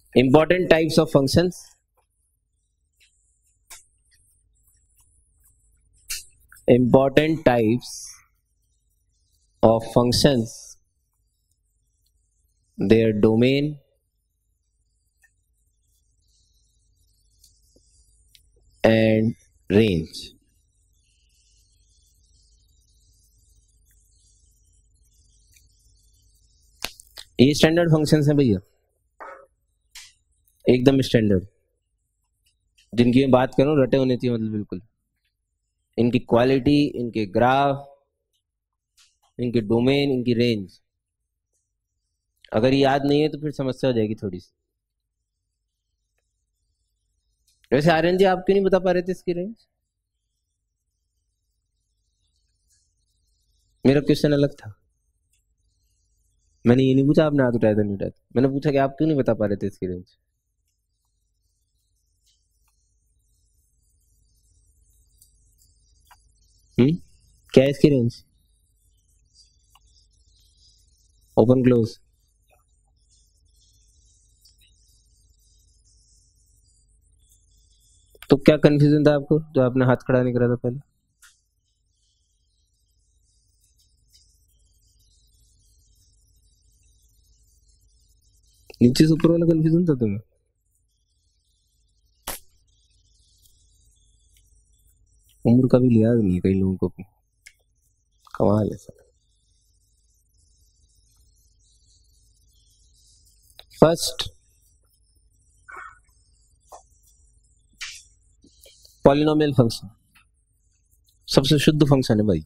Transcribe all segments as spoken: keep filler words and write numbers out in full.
Important types of functions. Important types of functions. Their domain, and range. ये standard functions हैं भैया, एकदम standard, जिनकी मैं बात करूं रटे होने चाहिए, मतलब बिल्कुल। इनकी क्वालिटी, इनके ग्राफ, इनके डोमेन, इनकी रेंज अगर याद नहीं है तो फिर समस्या हो जाएगी थोड़ी सी। वैसे आर्यन जी आप क्यों नहीं बता पा रहे थे इसकी रेंज? मेरा क्वेश्चन अलग था, मैंने ये नहीं पूछा आपने हाथ उठाया था नहीं उठाया था, मैंने पूछा कि आप क्यों नहीं बता पा रहे थे इसकी रेंज। हम्म क्या है इसकी रेंज? Open close. तो क्या कंफ्यूजन था आपको जो आपने हाथ खड़ा नहीं करा था पहले? नीचे से ऊपर वाला कंफ्यूजन था तुम्हें? उम्र का भी लिहाज नहीं है कई लोगों को, कमाल है सर। फर्स्ट, पॉलिनोमियल फंक्शन सबसे शुद्ध फंक्शन है भाई।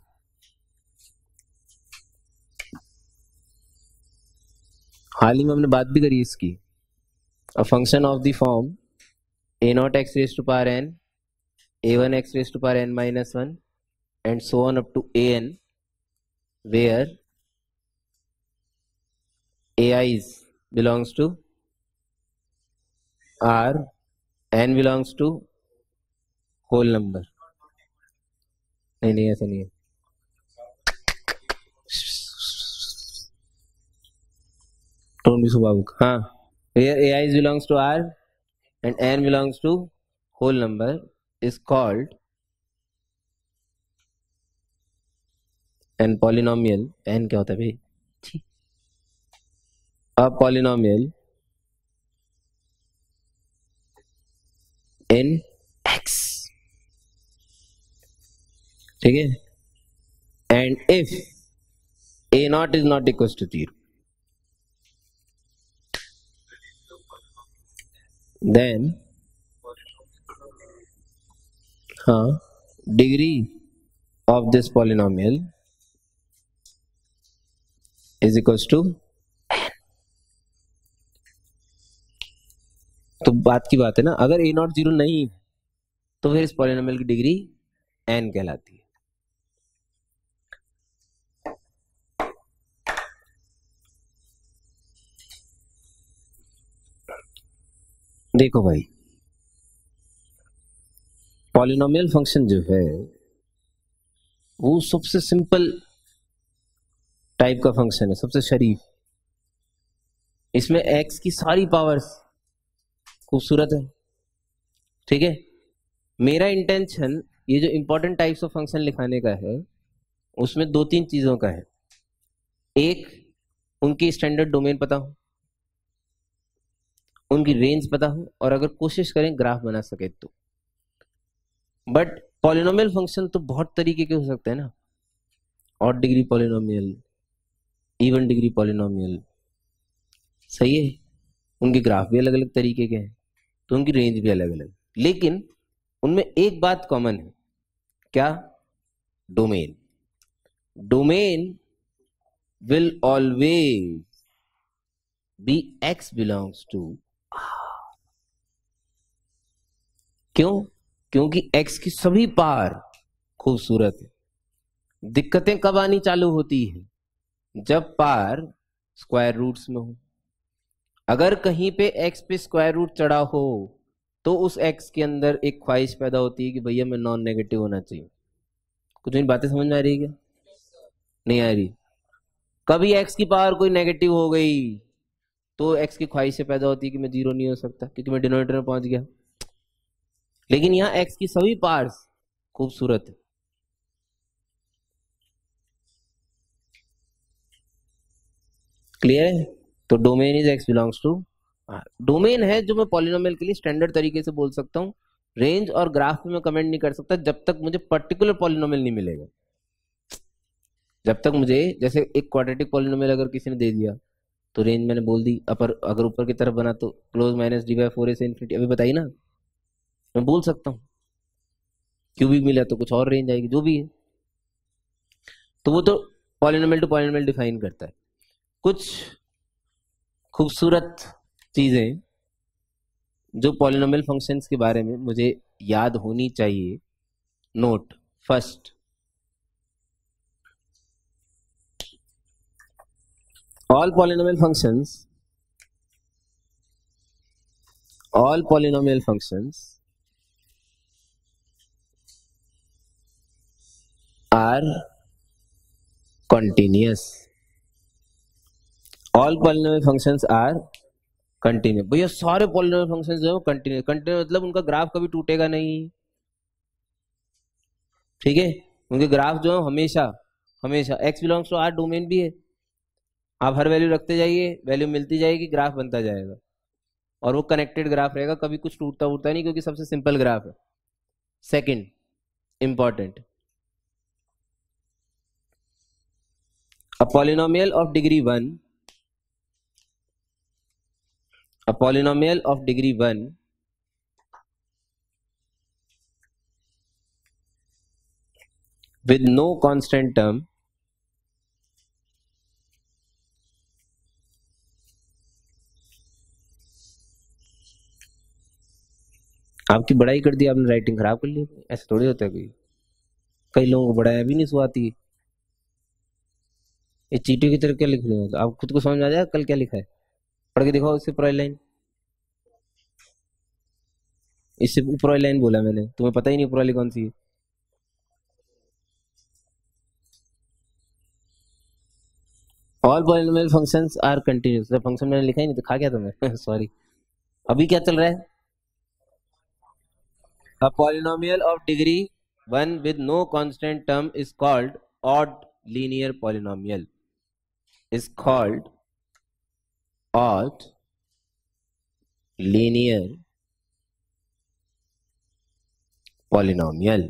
हाल ही में हमने बात भी करी इसकी। A function of the form a not x raise to power n, a one x raise to power n minus one, and so on up to a n, where a i's belongs to R, n belongs to whole number. नहीं नहीं ऐसा नहीं है, don't be सो बाबूक। हाँ, where A I belongs to R and N belongs to whole number is called an polynomial। N क्या होता है भाई? A polynomial in X, ठीक है? And if A naught is not equals to zero, then हाँ degree of this polynomial is equals to n। तो बात की बात है ना, अगर a नॉट जीरो नहीं तो फिर इस पॉलिनोमियल की डिग्री n कहलाती है। देखो भाई, पॉलिनोमियल फंक्शन जो है वो सबसे सिंपल टाइप का फंक्शन है, सबसे शरीफ। इसमें x की सारी पावर्स खूबसूरत है, ठीक है? मेरा इंटेंशन ये जो इंपॉर्टेंट टाइप्स ऑफ फंक्शन लिखाने का है उसमें दो तीन चीजों का है। एक, उनकी स्टैंडर्ड डोमेन पता हो, उनकी रेंज पता हो, और अगर कोशिश करें ग्राफ बना सके तो। बट पॉलिनोमियल फंक्शन तो बहुत तरीके के हो सकते हैं ना, odd degree polynomial, even degree polynomial, सही है? उनके ग्राफ भी अलग अलग तरीके के हैं, तो उनकी रेंज भी अलग अलग, लेकिन उनमें एक बात कॉमन है। क्या? Domain. Domain will always be x belongs to. क्यों? क्योंकि x की सभी पार खूबसूरत है। दिक्कतें कब आनी चालू होती है? जब पार स्क्वायर रूट्स में हो। अगर कहीं पे x पे स्क्वायर रूट चढ़ा हो तो उस x के अंदर एक ख्वाहिश पैदा होती है कि भैया मैं नॉन नेगेटिव होना चाहिए। कुछ इन बातें समझ में आ रही है क्या? नहीं आ रही? कभी x की पावर कोई नेगेटिव हो गई तो एक्स की ख्वाहिशें पैदा होती है कि मैं जीरो नहीं हो सकता क्योंकि मैं डिनोमिनेटर में पहुंच गया। लेकिन यहाँ एक्स की सभी पार्ट्स खूबसूरत है। क्लियर है? तो domain is x belongs to R. Domain है जो मैं पॉलिनोमियल के लिए स्टैंडर्ड तरीके से बोल सकता हूँ। रेंज और ग्राफ में मैं कमेंट नहीं कर सकता जब तक मुझे पर्टिकुलर पॉलिनोमियल नहीं मिलेगा। जब तक मुझे, जैसे एक क्वाड्रेटिक पॉलिनोमियल अगर किसी ने दे दिया तो रेंज मैंने बोल दी, अपर अगर ऊपर की तरफ बना तो close minus d by four a से इन्फिनिटी, अभी बताइए ना, मैं बोल सकता हूँ। क्यूबिक मिला तो कुछ और रेंज आएगी, जो भी है। तो वो तो पॉलिनोमियल टू पॉलिनोमियल डिफाइन करता है। कुछ खूबसूरत चीजें जो पॉलिनोमियल फंक्शंस के बारे में मुझे याद होनी चाहिए। Note first, all polynomial functions all polynomial functions are continuous all polynomial functions are continuous। भैया सारे polynomial functions जो है वो कंटिन्यूस कंटिन्यूस मतलब उनका ग्राफ कभी टूटेगा नहीं, ठीक है? उनके ग्राफ जो है हमेशा हमेशा x belongs to R domain भी है, आप हर वैल्यू रखते जाइए, वैल्यू मिलती जाएगी, ग्राफ बनता जाएगा और वो कनेक्टेड ग्राफ रहेगा, कभी कुछ टूटता उठता नहीं क्योंकि सबसे सिंपल ग्राफ है। Second important, a polynomial of degree one a polynomial of degree one with no constant term आपकी बड़ाई कर दी आपने, राइटिंग खराब कर ली, ऐसे थोड़ी होता है। कोई कई लोगों को बड़ाई भी नहीं सुहाती। ये चीटियों की तरह क्या लिख रहे हो? आप खुद को समझ आ जाए कल क्या लिखा है, पढ़ के दिखाओ। इससे ऊपर लाइन, इससे ऊपर लाइन बोला मैंने, तुम्हें पता ही नहीं ऊपर वाली कौन सी है। All polynomial functions are continuous. Function मैंने लिखा ही नहीं तो खा गया तुम्हें सॉरी। अभी क्या चल रहा है? A polynomial of degree one with no constant term is called odd linear polynomial. Is called odd linear polynomial.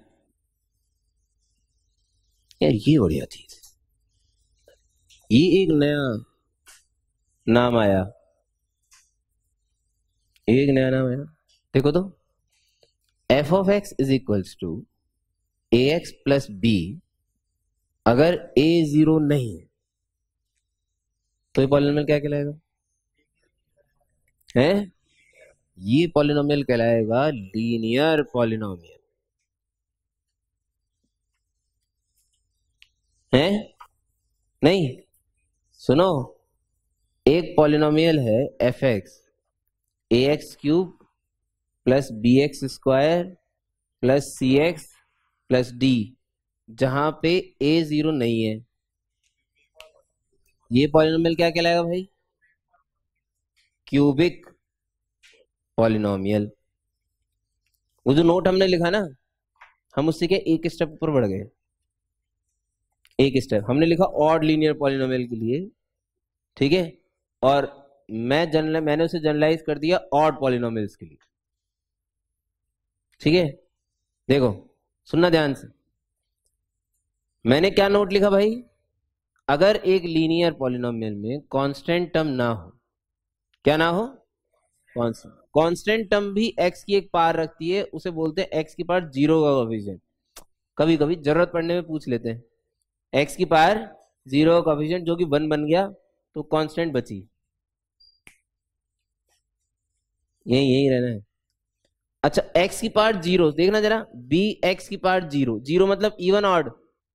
यार ये बढ़िया चीज, ये एक नया नाम आया, एक नया नाम आया। देखो तो f of x is equals to a x plus b अगर ए जीरो नहीं है तो ये पॉलिनोमियल क्या कहलाएगा? है ये पॉलिनोमियल कहलाएगा लीनियर पॉलिनोमियल। है नहीं? सुनो, एक पॉलिनोमियल है f x, a x cube plus b x square plus c x plus d, जहां पे ए जीरो नहीं है, ये पॉलिनोमियल क्या कहलाएगा भाई? Cubic polynomial. वो जो नोट हमने लिखा ना, हम उससे क्या एक स्टेप ऊपर बढ़ गए। एक स्टेप हमने लिखा ऑड लीनियर पॉलिनोमियल के लिए, ठीक है, और मैं जनरल मैंने उसे जनरलाइज कर दिया ऑड पॉलिनोमियल्स के लिए, ठीक है? देखो सुनना ध्यान से, मैंने क्या नोट लिखा भाई? अगर एक लीनियर पॉलिनोमियल में कांस्टेंट टर्म ना हो, क्या ना हो? कांस्टेंट। कांस्टेंट टर्म भी एक्स की एक पावर रखती है, उसे बोलते हैं एक्स की पावर जीरो का कोएफिशिएंट। कभी कभी जरूरत पड़ने में पूछ लेते हैं, एक्स की पावर जीरो का कोएफिशिएंट जो कि वन बन गया तो कांस्टेंट बची, यही यही रहना है। अच्छा x की पावर जीरो, देखना जरा, b x की पावर जीरो, जीरो मतलब इवन ऑड?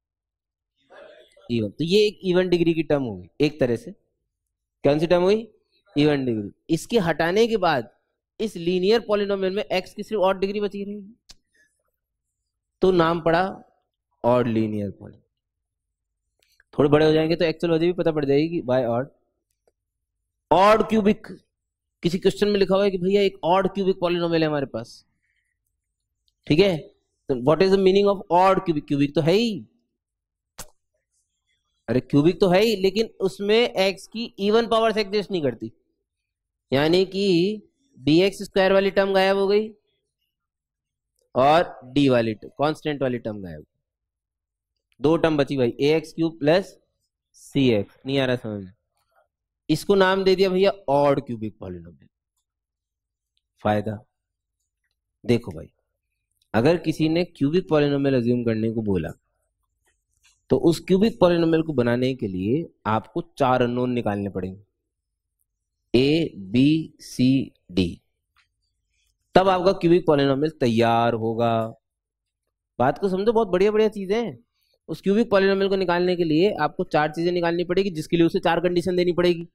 इवन। तो ये एक इवन डिग्री की टर्म होगी एक तरह से। कौन सी टर्म हुई? Even degree. इसके हटाने के बाद इस लीनियर पॉलिनोमियल में x की सिर्फ ऑड डिग्री बची रहेगी, तो नाम पड़ा ऑड लीनियर पॉलिनोमियल। थोड़े बड़े हो जाएंगे तो एक्चुअल वजह भी पता पड़ जाएगी बाय ऑड। ऑड क्यूबिक, किसी क्वेश्चन में लिखा हुआ है कि भैया एक ऑड क्यूबिक पॉलिनोमियल है हमारे पास, ठीक है, तो what is the meaning of odd cubic? Cubic तो है ही, अरे क्यूबिक तो है ही, लेकिन उसमें एक्स की इवन पावर्स एग्जिस्ट नहीं करती, यानी कि डी एक्स स्क्वायर वाली टर्म गायब हो गई और डी वाली कांस्टेंट वाली टर्म गायब, दो टर्म बची भाई, a x cube plus c x. नहीं आ रहा समझ में? इसको नाम दे दिया भैया ऑड क्यूबिक पॉलिनोमियल। फायदा देखो भाई, अगर किसी ने क्यूबिक पॉलिनोमियल अज्यूम करने को बोला तो उस क्यूबिक पॉलिनोमियल को बनाने के लिए आपको चार अननोन निकालने पड़ेंगे, ए बी सी डी, तब आपका क्यूबिक पॉलिनोमियल तैयार होगा। बात को समझो, बहुत बढ़िया बढ़िया चीजें हैं। उस क्यूबिक पॉलिनोमियल को निकालने के लिए आपको चार चीजें निकालनी पड़ेगी, जिसके लिए उसे चार कंडीशन देनी पड़ेगी।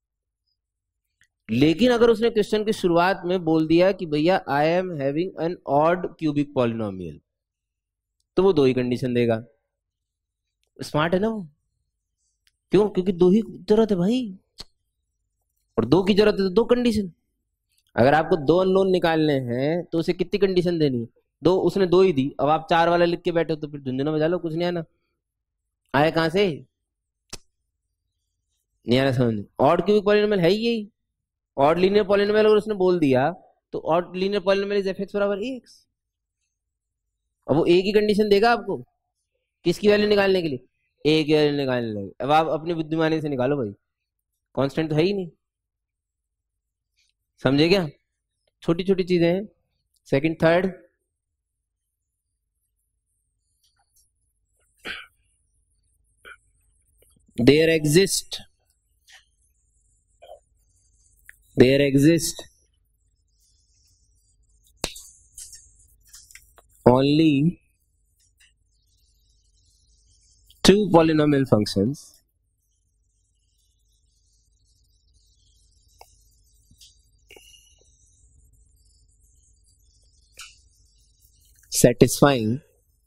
लेकिन अगर उसने क्वेश्चन की शुरुआत में बोल दिया कि भैया I am having an odd cubic polynomial, तो वो दो ही कंडीशन देगा। स्मार्ट है ना वो, क्यों? क्योंकि दो ही जरूरत है भाई, और दो की जरूरत है तो दो कंडीशन। अगर आपको दो अननोन निकालने हैं तो उसे कितनी कंडीशन देनी है? दो, उसने दो ही दी। अब आप चार वाला लिख के बैठे हो तो फिर झुंझुना बजा लो, कुछ नहीं आना। आए कहां से? नहीं आना समझ। ऑड क्यूबिक पॉलिनोमियल है ही यही। ऑड लीनियर पॉलिनोमियल अगर उसने बोल दिया तो odd linear polynomial is f x बराबर एक्स। अब वो एक ही कंडीशन देगा आपको, किसकी वैल्यू निकालने के लिए? ए की वैल्यू निकालने लगे। अब आप अपनी बुद्धिमानी से निकालो भाई, कांस्टेंट तो है ही नहीं। समझे क्या? छोटी छोटी चीजें हैं। Second third, there exist there exist only two polynomial functions satisfying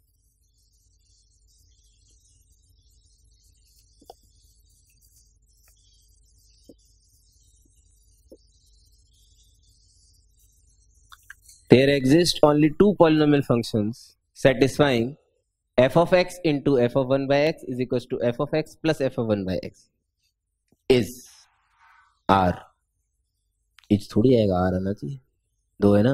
there exist only two polynomial functions satisfying f of x into f of one by x is equals to f of x plus f of one by x is r। Is थोड़ी आएगा, r आना चाहिए, दो है ना।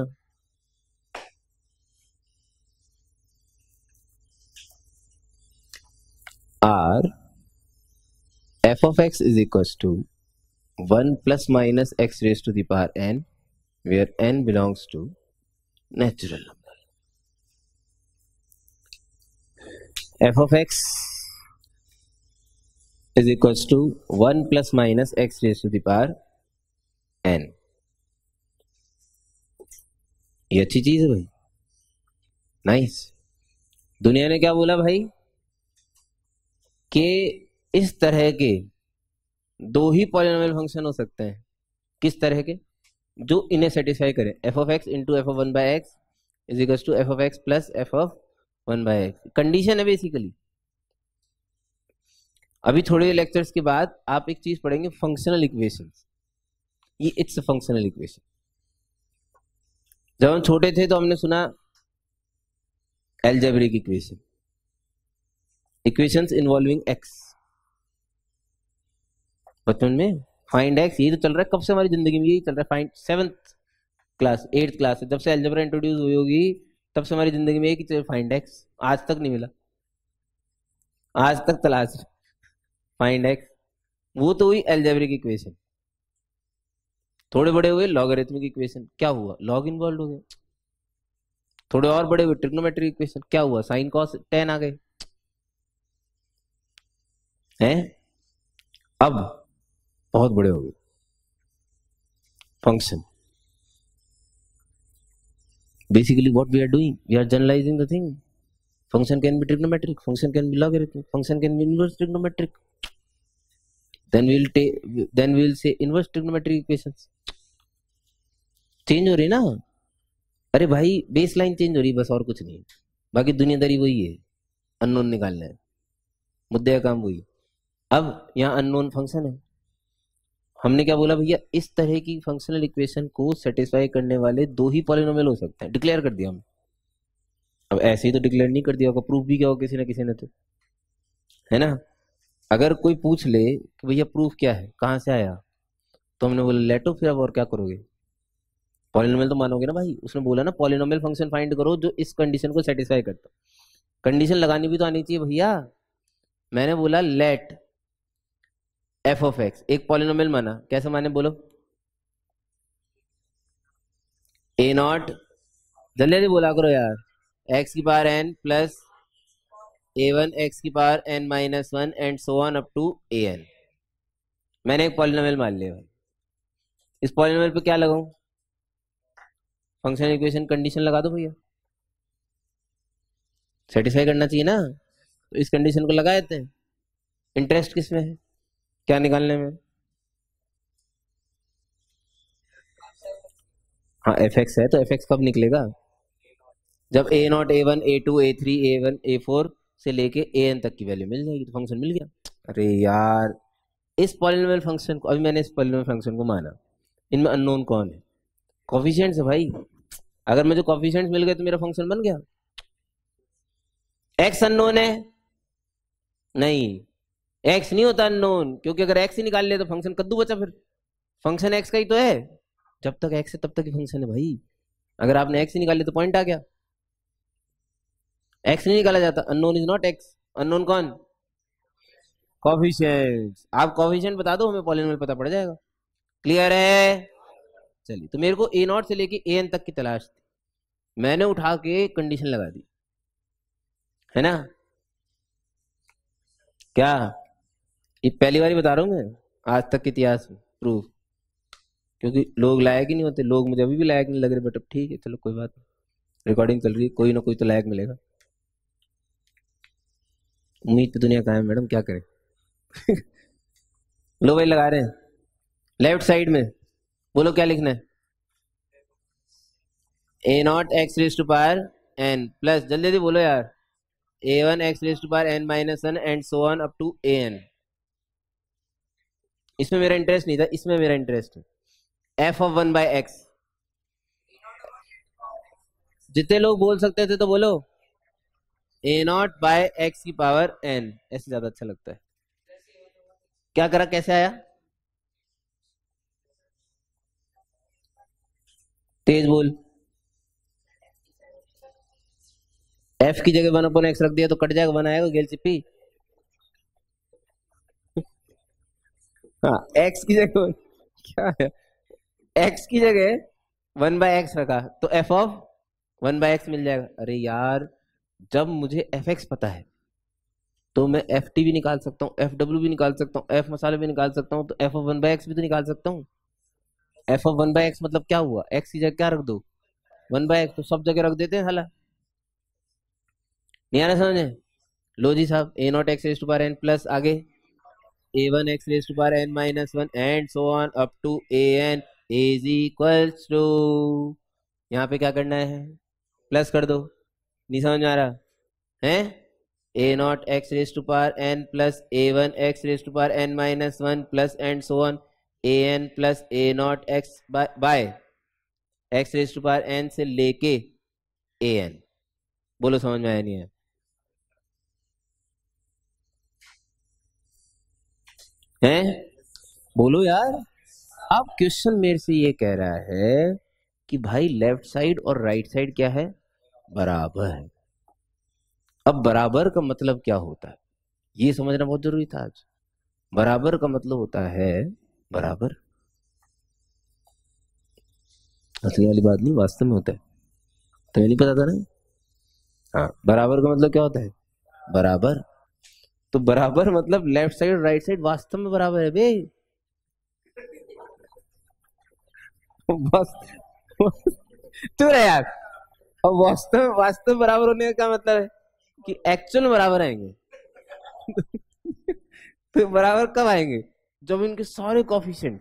r f of x is equals to one plus minus x raised to the power n, where n belongs to natural number। f of x is equals to one plus minus x raised to the power n। ये अच्छी चीज है भाई, nice. दुनिया ने क्या बोला भाई कि इस तरह के दो ही पॉलिनोमियल फंक्शन हो सकते हैं। किस तरह के? जो इन्हें सेटिस्फाई करें। F of x into f of one by x is equal to f of x plus f of one by x. Condition है बेसिकली। अभी थोड़े लेक्चर्स के बाद आप एक चीज पढ़ेंगे, फंक्शनल इक्वेशंस। ये इट्स फंक्शनल इक्वेशन। जब हम छोटे थे तो हमने सुना algebraic equation, equations involving x. बचपन में फाइंड एक्स, यही तो चल रहा है कब से हमारी जिंदगी में, यही चल रहा है। Find seventh class eighth class से, जब से अलजेब्रा इंट्रोड्यूस हुई होगी तब से हमारी जिंदगी में एक ही फाइंड एक्स। आज तक नहीं मिला, आज तक तलाश फाइंड एक्स। वो तो हुई अलजेब्रिक इक्वेशन। थोड़े बड़े हुए लॉगरिथमिक इक्वेशन, क्या हुआ? लॉग इन्वॉल्व हो गया। थोड़े और बड़े हुए ट्रिग्नोमेट्रिक इक्वेशन, क्या हुआ? साइन कॉस टेन आ गए हैं। अब बहुत बड़े हो गए function. Basically what we are doing, we are generalising the thing. Function can be trigonometric, function can be logarithmic, function can be inverse trigonometric, then we'll take then we'll say inverse trigonometric equations। Change हो रही ना। अरे भाई base line change हो रही, बस और कुछ नहीं। बाकी दुनियादारी वही है, अननोन निकालना है, मुद्दे का काम वही। अब यहाँ अननोन फंक्शन है, हमने क्या बोला भैया, इस तरह की फंक्शनल इक्वेशन को सेटिस्फाई करने वाले दो ही पॉलिनोमियल हो सकते हैं, डिक्लेयर कर दिया हमने। अब ऐसे ही तो डिक्लेयर नहीं कर दिया होगा, प्रूफ भी क्या होगा किसी ना किसी ने तो, है ना। अगर कोई पूछ ले कि भैया प्रूफ क्या है, कहाँ से आया, तो हमने बोला लेटो, फिर अब और क्या करोगे, पॉलिनोमियल तो मानोगे ना भाई। उसने बोला ना पॉलिनोमियल फंक्शन फाइंड करो जो इस कंडीशन को सेटिस्फाई करता। कंडीशन लगानी भी तो आनी चाहिए भैया। मैंने बोला लेट एफ ऑफ एक्स, एक पॉलिनोमियल माना, कैसे माने बोलो, ए नॉट, जल्दी जल्दी बोला करो यार, एक्स की power n plus a one x की power n minus one and so on up to a n. मैंने एक पॉलिनोमियल मान लिया भाई, इस पॉलिनोमियल पे क्या लगाऊं, फंक्शन इक्वेशन कंडीशन लगा दो भैया, सेटिस्फाई करना चाहिए ना, तो इस कंडीशन को लगा देते हैं। इंटरेस्ट किस में है, क्या निकालने में, हाँ एफ एक्स है, तो एफ एक्स कब निकलेगा, जब a naught a one a two a three a one a four से लेके ए एन तक की वैल्यू मिल जाएगी, तो फंक्शन मिल गया। अरे यार, इस पॉलिनोमियल फंक्शन को, अभी मैंने इस पॉलिनोमियल फंक्शन को माना, इनमें अननोन कौन है, कोफिशिएंट्स है भाई। अगर मुझे कोफिशिएंट्स मिल गए तो मेरा फंक्शन बन गया। एक्स अननोन है, नहीं एक्स नहीं होता अननोन, क्योंकि अगर एक्स ही निकाल ले तो फंक्शन कद्दू बचा, फिर फंक्शन एक्स का ही तो है, जब तक एक्स है तब तक ही फंक्शन है भाई। अगर आपने एक्स ही निकाल लिया तो पॉइंट आ गया, एक्स नहीं निकाला जाता, unknown is not x. Unknown कौन, कोफिशिएंट्स। आप कोफिशिएंट बता दो, हमें पॉलिनोमियल पता पड़ जाएगा। क्लियर है, चलिए। तो मेरे को ए नॉट से लेके ए एन तक की तलाश थी, मैंने उठा के कंडीशन लगा दी, है ना। क्या ये पहली बार ही बता रहा हूं मैं आज तक के इतिहास में प्रूफ, क्योंकि लोग लायक ही नहीं होते, लोग मुझे अभी भी लायक नहीं लग रहे, बट अब ठीक है चलो कोई बात नहीं, रिकॉर्डिंग चल रही है, कोई ना कोई तो लायक मिलेगा। उम्मीद तो दुनिया कायम मैडम, क्या करें। लो भाई लगा रहे हैं, लेफ्ट साइड में बोलो क्या लिखना है, a not x raise to power n plus, जल्दी जल्दी बोलो यार, a one x raise to power n minus one and so on up to a n. इसमें मेरा इंटरेस्ट नहीं था, इसमें मेरा इंटरेस्ट है f of one by x. जितने लोग बोल सकते थे तो बोलो, ए नॉट बाय एक्स की पावर एन, ऐसे ज्यादा अच्छा लगता है। क्या करा, कैसे आया, तेज बोल, एफ की जगह वन अपॉन एक्स रख दिया तो कट जाएगा, वन आएगा गेल चिप्पी। हाँ एक्स की जगह क्या है, एक्स की जगह वन बाय एक्स रखा तो f of one by x मिल जाएगा। अरे यार, जब मुझे एफ एक्स पता है तो मैं एफ टी भी निकाल सकता हूँ, एफ डब्ल्यू भी निकाल सकता हूँ, एफ मसाले भी निकाल सकता हूँ, तो f of one by x भी तो निकाल सकता हूँ। F of one by x मतलब क्या हुआ, एक्स की जगह क्या रख दो, वन बाय एक्स, तो सब जगह रख देते हैं हाला। नहीं आना समझे, लो जी साहब, a not x raise to power n plus आगे a one x raise to power n minus one and so on up to a n is equals to, यहाँ पे क्या करना है, प्लस कर दो। नहीं समझ में आ रहा है, a not x raise to power n plus a one x raise to power n minus one plus and so on a n plus a not x by x raise to power n से लेके A N. बोलो समझ में आया नहीं है, हैं बोलो यार। अब क्वेश्चन मेरे से ये कह रहा है कि भाई लेफ्ट साइड और राइट साइड क्या है, बराबर है। अब बराबर का मतलब क्या होता है ये समझना बहुत जरूरी था आज। बराबर का मतलब होता है, बराबर असली वाली बात नहीं, वास्तव में होता है, तो नहीं पता था ना। हाँ, बराबर का मतलब क्या होता है, बराबर। तो बराबर मतलब लेफ्ट साइड राइट साइड वास्तव में बराबर है बे, बस तू रहे यार। अब वास्तव वास्तव बराबर होने का क्या मतलब है कि एक्चुअल में बराबर आएंगे। तो बराबर कब आएंगे, जब इनके सारे कोफिशिएंट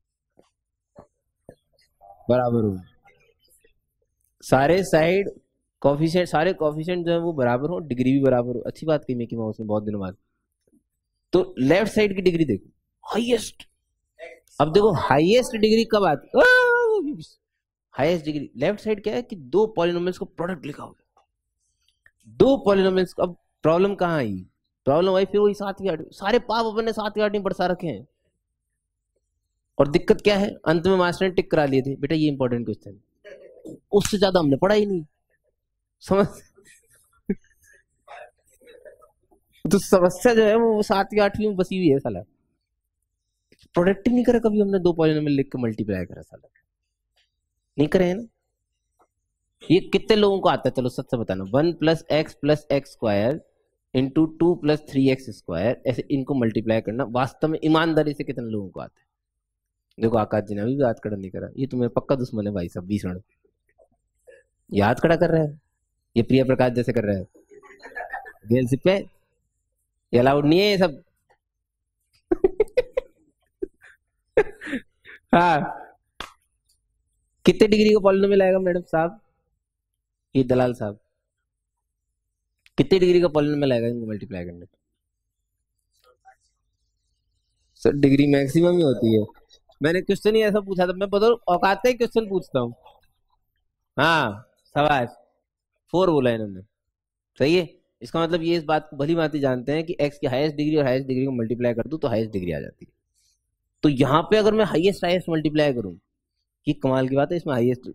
बराबर हो, सारे साइड कोफिशिएंट, सारे कोफिशिएंट जो है वो बराबर हो, डिग्री भी बराबर हो। अच्छी बात कही मिकी माउस ने बहुत दिनों बाद। तो लेफ्ट साइड की डिग्री देखो, हाईएस्ट अब देखो हाईएस्ट डिग्री कब आती, हाईएस्ट डिग्री लेफ्ट साइड क्या है कि दो पॉलिनोमियल्स को प्रोडक्ट लिखा हो, दो पॉलिनोमियल्स। अब प्रॉब्लम कहाँ आई, प्रॉब्लम आई फिर वही सातवीं आठवीं, सारे पाप अपन ने सातवीं आठवीं बरसा रखे हैं। और दिक्कत क्या है, अंत में मास्टर ने टिक करा लिए थे, बेटा ये इंपॉर्टेंट क्वेश्चन, उससे ज्यादा हमने पढ़ा ही नहीं, समझ। तो समस्या जो है वो सातवीं आठवीं में बसी हुई है साला, प्रोडक्ट ही नहीं करा कभी हमने, दो पॉलिनोमियल लिख के मल्टीप्लाई करा साला, नहीं करे है ना। ये कितने लोगों को आता है, चलो सच से बताना, one plus x plus x square into two plus three x square, ऐसे इनको मल्टीप्लाई करना वास्तव में ईमानदारी से कितने लोगों को आता है। देखो आकाश जी ने अभी याद खड़ा नहीं करा, ये तुम्हें पक्का दुश्मन है भाई साहब, भीषण याद खड़ा कर रहा है, ये प्रिया प्रकाश जैसे कर रहा है, गेल सिप पे, ये अलाउड नहीं है ये सब। हाँ, कितने डिग्री का पॉलिनोमियल आएगा मैडम साहब, ये दलाल साहब, कितने डिग्री का पॉलिनोमियल आएगा इनको मल्टीप्लाई करने पे। सर डिग्री मैक्सिमम ही होती है, मैंने क्वेश्चन ही ऐसा पूछा था, मैं बता औकात का ही क्वेश्चन पूछता हूँ। हाँ सवाल फोर बोला इन्होंने, सही है। इसका मतलब ये इस बात को भली भांति जानते हैं कि एक्स की हाईएस्ट डिग्री और हाईएस्ट डिग्री को मल्टीप्लाई कर दूं तो हाईएस्ट डिग्री आ जाती है। तो यहाँ पे अगर मैं हाईएस्ट हाईएस्ट मल्टीप्लाई करूं, ये कमाल की बात है, इसमें हाईएस्ट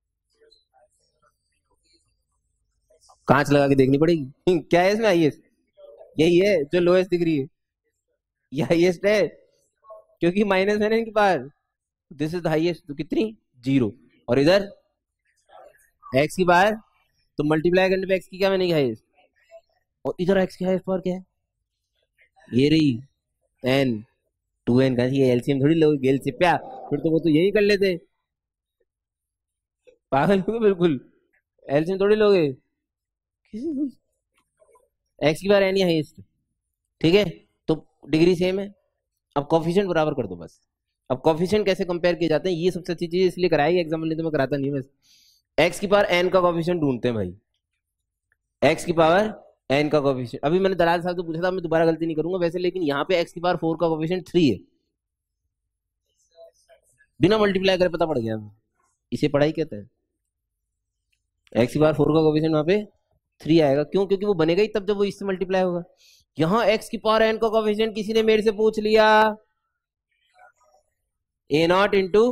कांच लगा के देखनी पड़ेगी। क्या है इसमें हाईएस्ट, यही है जो लोएस्ट डिग्री है, ये हाईएस्ट है क्योंकि माइनस है ना इनके पास, दिस इज द हाईएस्ट, तो कितनी जीरो, और इधर एक्स की बार, तो मल्टीप्लाई करने पे एक्स की क्या बनेगी हाईएस्ट, और इधर एक्स की हाईएस्ट पावर क्या है, ये रही एन, टू एन का ये एलसीएम थोड़ी लोगे गेल से प्या, फिर तो वो तो यही कर लेते, पागल हो बिल्कुल, एलसीएम थोड़ी लोगे, एक्स की बार एन या हाईएस्ट, ठीक है। तो डिग्री सेम है, अब कोफिशिएंट बराबर कर दो बस। अब कोफिशिएंट कैसे कंपेयर किए जाते हैं, ये सबसे अच्छी चीज इसलिए कराई एग्जाम में, तो मैं कराता नहीं बस। एक्स की पावर एन का कोफिशिएंट ढूंढते हैं भाई, एक्स की पावर एन का कोफिशिएंट, अभी मैंने दलाल साहब से पूछा था, मैं दोबारा गलती नहीं करूंगा वैसे, लेकिन यहाँ पे एक्स की पावर फोर का कोफिशिएंट थ्री है, बिना मल्टीप्लाई करे पता पड़ गया, इसे पढ़ाई कहते हैं। एक्स की पावर फोर का कोफिशिएंट वहां पे थ्री आएगा, क्यों, क्योंकि वो बनेगा ही तब जब वो इससे मल्टीप्लाई होगा। यहाँ एक्स की पावर एन का कोफिशिएंट किसी ने मेरे से पूछ लिया, a nought into,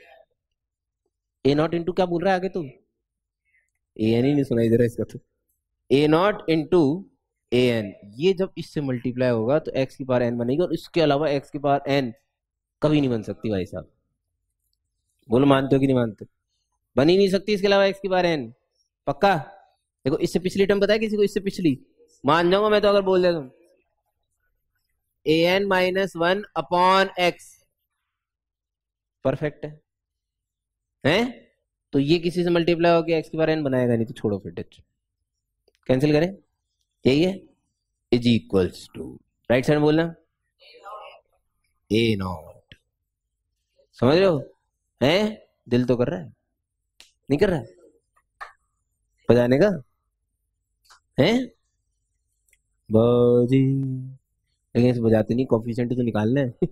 a nought into क्या बोल रहा है आगे, तुम ए एन ही नहीं सुनाई दे रहा इसका, तो a nought into a n, ये जब इससे मल्टीप्लाई होगा तो एक्स की पावर एन बनेगी, और इसके अलावा एक्स की पावर एन कभी नहीं बन सकती भाई साहब, बोलो मानते हो कि नहीं मानते, बन ही नहीं सकती इसके अलावा एक्स की पावर एन, पक्का। देखो इससे पिछली टर्म बताया किसी को, इससे पिछली मान जाऊंगा मैं तो अगर बोल देता हूं, a n minus one upon x, perfect है हैं, तो ये किसी से मल्टीप्लाई होकर एक्स की पावर एन बनाएगा नहीं, तो छोड़ो फिर टच कैंसिल करें, यही है, is equals to, right side बोलना ए नॉट, समझ रहे हो हैं, दिल तो कर रहा है, नहीं कर रहा है बजाने का हैं बाजी, लेकिन ऐसे बजाते नहीं, कोफिशिएंट तो निकालना है।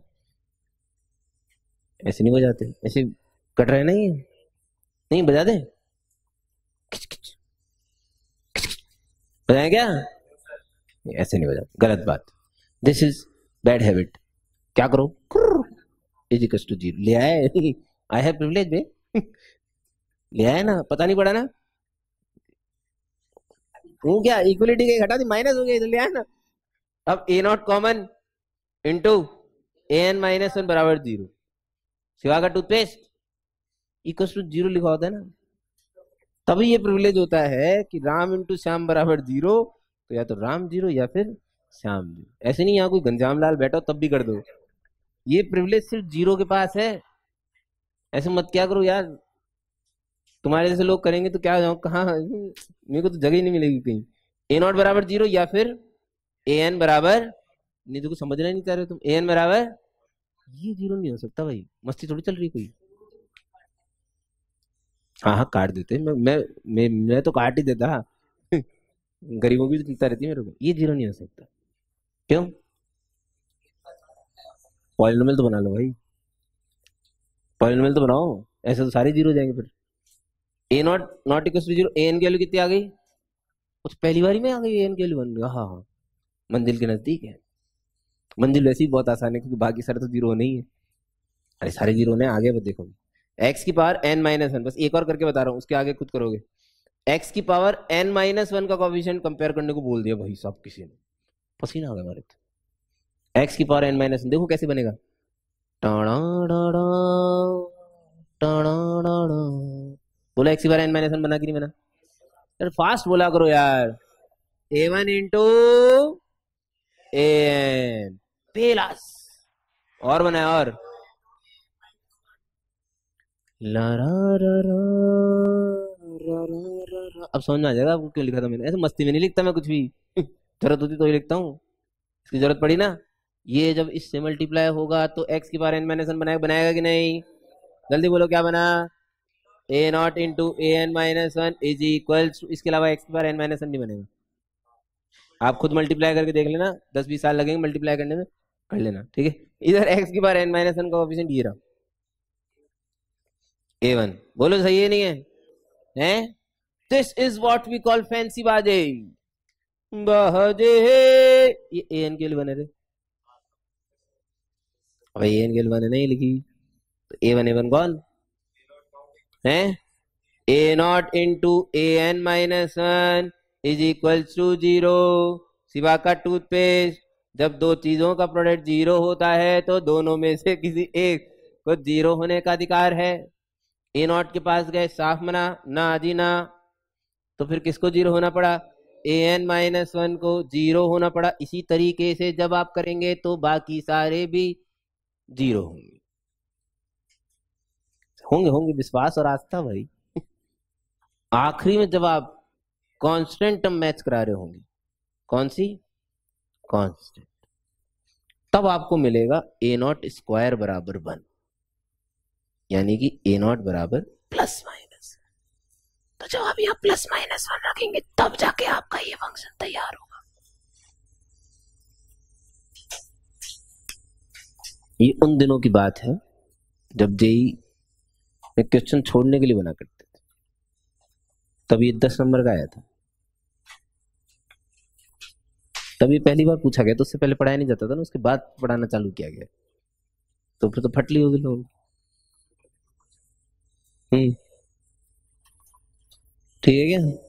ऐसे नहीं बजाते, ऐसे कट रहे नहीं, नहीं बजा दे, बजाए क्या, ऐसे नहीं बजाते, गलत बात, दिस इज बैड हैबिट, क्या करो, इज इक्वल्स टू जीरो, ले आए, आई हैव प्रिविलेज में, ले आए ना, पता नहीं पड़ा ना, वो क्या इक्वलिटी के घटा दी, माइनस हो गया, इधर ले आए ना। अब a nought common into a n minus one बराबर जीरो, सिवा का टूथपेस्ट इक्वल्स टू जीरो लिखा होता है ना, तभी ये प्रिविलेज होता है कि राम इंटू श्याम बराबर जीरो, तो या तो राम जीरो या फिर श्याम जीरो, ऐसे नहीं यहाँ कोई घनश्याम लाल बैठा हो तब भी कर दो, ये प्रिविलेज सिर्फ जीरो के पास है, ऐसे मत क्या करो यार, तुम्हारे जैसे लोग करेंगे तो क्या जाऊं कहाँ, मेरे को तो जगह ही नहीं मिलेगी कहीं, ए नॉट बराबर जीरो या फिर ए एन बराबर, नहीं तो कुछ समझना नहीं चाह रहे तुम, ए एन बराबर, ये जीरो नहीं हो सकता भाई, मस्ती थोड़ी चल रही कोई, हाँ हाँ काट देते, मैं मैं मैं, मैं तो काट ही देता, गरीबों की तो चिंता रहती है मेरे को, ये जीरो नहीं हो सकता, क्यों, पॉलिनोमियल तो बना लो भाई, पॉलिनोमियल तो बनाओ, ऐसे तो सारे जीरो जाएंगे फिर। A nought not equal to zero, a n की वैल्यू कितनी आ गई? कुछ पहली बारी में आ गई ए एन की वैल्यू वन। हाँ हाँ, मंजिल के नजदीक है। मंजिल वैसे ही बहुत आसान है क्योंकि बाकी सारे तो जीरो नहीं है। अरे सारे जीरो ने आगे मत देखो। एक्स की पावर एन माइनस वन, बस एक और करके बता रहा हूँ, उसके आगे खुद करोगे। एक्स की पावर एन माइनस वन का कोएफिशिएंट कंपेयर करने को बोल दिया भाई साहब किसी ने, पसीना आ गया हमारे। एक्स की पावर एन माइनस वन देखो कैसे बनेगा। टाड़ा डाड़ा टाड़ा डाड़ा। बोला एक्स की पावर एन माइनस वन बना कि नहीं बना? यार फास्ट बोला करो यार। A one into a n plus, और बनाया और ला रा रा रा रा रा रा। अब समझ में आ जाएगा आपको क्यों लिखा था मैंने। ऐसे मस्ती में नहीं लिखता मैं कुछ भी, जरूरत होती तो ही लिखता हूँ। इसकी जरूरत पड़ी ना। ये जब इससे मल्टीप्लाई होगा तो एक्स की पावर एन माइनस वन बनाएगा, बनाएगा कि नहीं? जल्दी बोलो क्या बना? A nought into a n minus one is equal, इसके अलावा एक्स की पावर एन माइनस वन नहीं बनेगा। आप खुद मल्टीप्लाई करके देख लेना, दस बीस साल लगेंगे मल्टीप्लाई करने में, कर लेना ठीक है। इधर एक्स की पावर एन माइनस वन का कोएफिशिएंट ये रहा ए वन। बोलो सही है नहीं है? हैं? This is what we call fancy बाजे बाजे। ये ए एन के लिए बने थे, अब ए एन के लिए बने नहीं लिखी तो ए वन ए वन कौन है? A nought into a n minus one is equal to zero. सिवा का टूथपेस्ट, जब दो चीजों का प्रोडक्ट जीरो होता है तो दोनों में से किसी एक को जीरो होने का अधिकार है। ए नॉट के पास गए, साफ मना ना जी ना, तो फिर किसको जीरो होना पड़ा? ए एन माइनस वन को जीरो होना पड़ा। इसी तरीके से जब आप करेंगे तो बाकी सारे भी जीरो होंगे होंगे होंगे विश्वास और आस्था भाई। आखिरी में जब आप कांस्टेंट टर्म मैच करा रहे होंगे, कौन सी? कांस्टेंट, तब आपको मिलेगा ए नॉट स्क्वायर बराबर वन, यानी कि ए नॉट बराबर प्लस माइनस। तो जब आप यहाँ प्लस माइनस वन रखेंगे तब जाके आपका ये फंक्शन तैयार होगा। ये उन दिनों की बात है जब जेई में क्वेश्चन छोड़ने के लिए बना करते थे, तब ये दस नंबर का आया था। तभी पहली बार पूछा गया, तो उससे पहले पढ़ाया नहीं जाता था ना, उसके बाद पढ़ाना चालू किया गया, तो फिर तो फटली होगी लोग। हम्म ठीक है क्या?